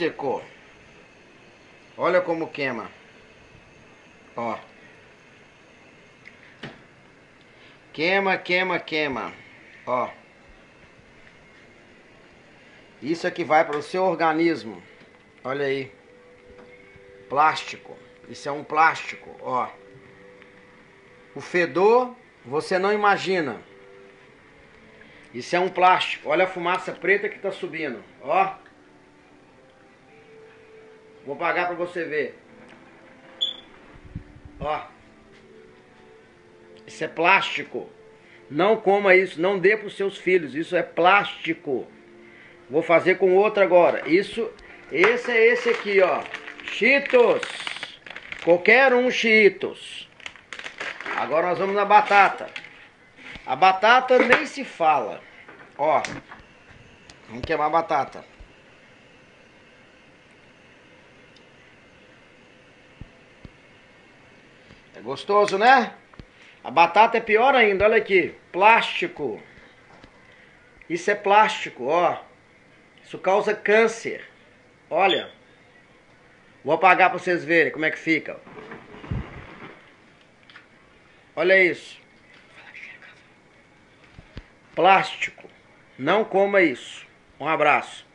Plástico. Olha como queima. Ó. Queima, queima, queima. Ó. Isso aqui vai para o seu organismo. Olha aí. Plástico. Isso é um plástico, ó. O fedor, você não imagina. Isso é um plástico. Olha a fumaça preta que tá subindo, ó. Vou apagar para você ver. Ó. Isso é plástico. Não coma isso, não dê para os seus filhos. Isso é plástico. Vou fazer com outro agora. Esse é esse aqui, ó. Cheetos. Qualquer um Cheetos. Agora nós vamos na batata. A batata nem se fala. Ó. Vamos queimar a batata. É gostoso, né? A batata é pior ainda, olha aqui. Plástico. Isso é plástico, ó. Isso causa câncer. Olha. Vou apagar para vocês verem como é que fica. Olha isso. Plástico. Não coma isso. Um abraço.